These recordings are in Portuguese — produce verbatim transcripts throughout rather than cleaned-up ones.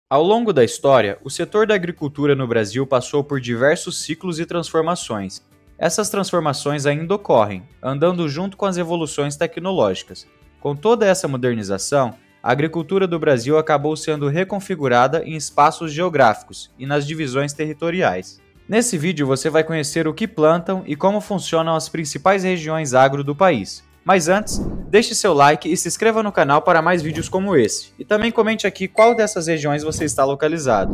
Ao longo da história, o setor da agricultura no Brasil passou por diversos ciclos e transformações. Essas transformações ainda ocorrem, andando junto com as evoluções tecnológicas. Com toda essa modernização, a agricultura do Brasil acabou sendo reconfigurada em espaços geográficos e nas divisões territoriais. Nesse vídeo você vai conhecer o que plantam e como funcionam as principais regiões agro do país. Mas antes, deixe seu like e se inscreva no canal para mais vídeos como esse. E também comente aqui qual dessas regiões você está localizado.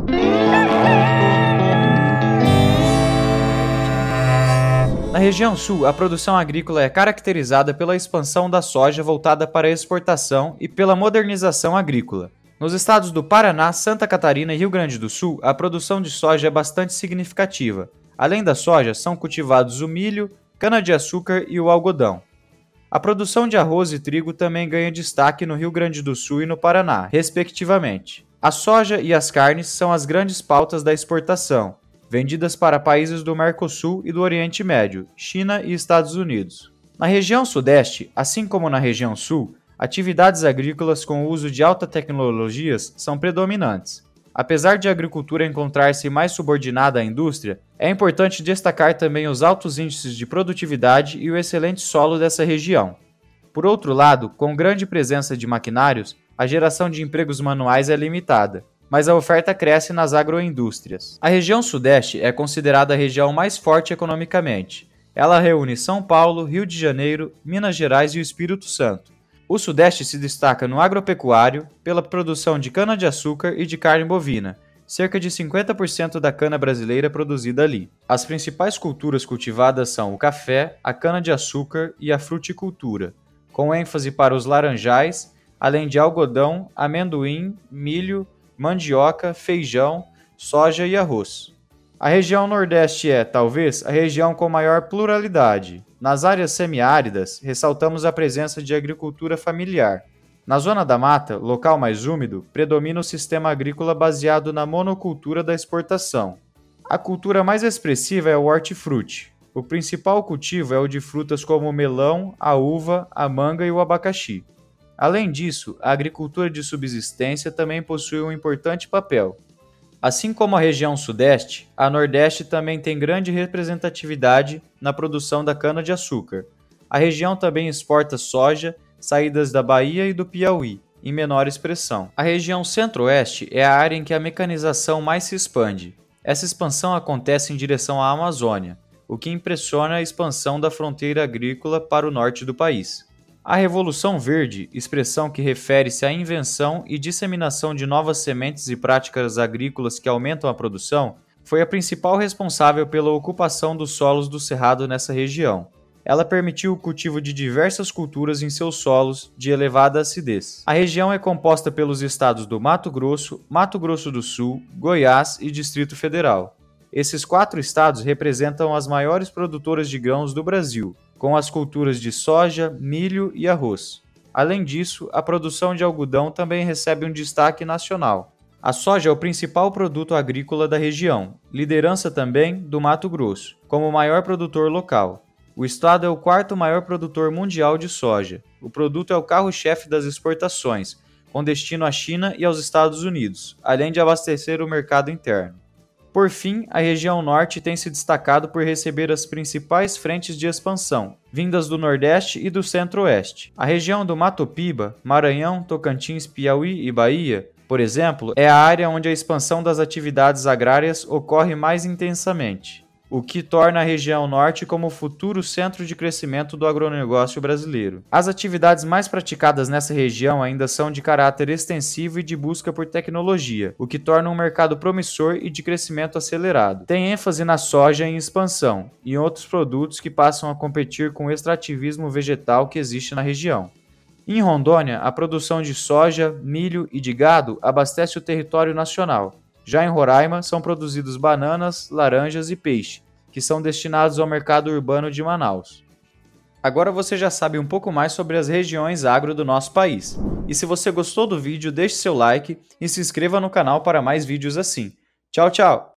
Na região sul, a produção agrícola é caracterizada pela expansão da soja voltada para a exportação e pela modernização agrícola. Nos estados do Paraná, Santa Catarina e Rio Grande do Sul, a produção de soja é bastante significativa. Além da soja, são cultivados o milho, cana-de-açúcar e o algodão. A produção de arroz e trigo também ganha destaque no Rio Grande do Sul e no Paraná, respectivamente. A soja e as carnes são as grandes pautas da exportação, vendidas para países do Mercosul e do Oriente Médio, China e Estados Unidos. Na região sudeste, assim como na região sul, atividades agrícolas com o uso de altas tecnologias são predominantes. Apesar de a agricultura encontrar-se mais subordinada à indústria, é importante destacar também os altos índices de produtividade e o excelente solo dessa região. Por outro lado, com grande presença de maquinários, a geração de empregos manuais é limitada, mas a oferta cresce nas agroindústrias. A região sudeste é considerada a região mais forte economicamente. Ela reúne São Paulo, Rio de Janeiro, Minas Gerais e o Espírito Santo. O Sudeste se destaca no agropecuário pela produção de cana-de-açúcar e de carne bovina, cerca de cinquenta por cento da cana brasileira é produzida ali. As principais culturas cultivadas são o café, a cana-de-açúcar e a fruticultura, com ênfase para os laranjais, além de algodão, amendoim, milho, mandioca, feijão, soja e arroz. A região Nordeste é, talvez, a região com maior pluralidade. Nas áreas semiáridas, ressaltamos a presença de agricultura familiar. Na zona da mata, local mais úmido, predomina o sistema agrícola baseado na monocultura da exportação. A cultura mais expressiva é o hortifruti. O principal cultivo é o de frutas como o melão, a uva, a manga e o abacaxi. Além disso, a agricultura de subsistência também possui um importante papel. Assim como a região sudeste, a nordeste também tem grande representatividade na produção da cana-de-açúcar. A região também exporta soja, saídas da Bahia e do Piauí, em menor expressão. A região centro-oeste é a área em que a mecanização mais se expande. Essa expansão acontece em direção à Amazônia, o que impressiona a expansão da fronteira agrícola para o norte do país. A Revolução Verde, expressão que refere-se à invenção e disseminação de novas sementes e práticas agrícolas que aumentam a produção, foi a principal responsável pela ocupação dos solos do Cerrado nessa região. Ela permitiu o cultivo de diversas culturas em seus solos de elevada acidez. A região é composta pelos estados do Mato Grosso, Mato Grosso do Sul, Goiás e Distrito Federal. Esses quatro estados representam as maiores produtoras de grãos do Brasil, com as culturas de soja, milho e arroz. Além disso, a produção de algodão também recebe um destaque nacional. A soja é o principal produto agrícola da região, liderança também do Mato Grosso, como o maior produtor local. O estado é o quarto maior produtor mundial de soja. O produto é o carro-chefe das exportações, com destino à China e aos Estados Unidos, além de abastecer o mercado interno. Por fim, a região norte tem se destacado por receber as principais frentes de expansão, vindas do Nordeste e do Centro-Oeste. A região do Mato Piba, Maranhão, Tocantins, Piauí e Bahia, por exemplo, é a área onde a expansão das atividades agrárias ocorre mais intensamente, o que torna a região norte como o futuro centro de crescimento do agronegócio brasileiro. As atividades mais praticadas nessa região ainda são de caráter extensivo e de busca por tecnologia, o que torna um mercado promissor e de crescimento acelerado. Tem ênfase na soja em expansão e em outros produtos que passam a competir com o extrativismo vegetal que existe na região. Em Rondônia, a produção de soja, milho e de gado abastece o território nacional. Já em Roraima, são produzidos bananas, laranjas e peixe, que são destinados ao mercado urbano de Manaus. Agora você já sabe um pouco mais sobre as regiões agro do nosso país. E se você gostou do vídeo, deixe seu like e se inscreva no canal para mais vídeos assim. Tchau, tchau!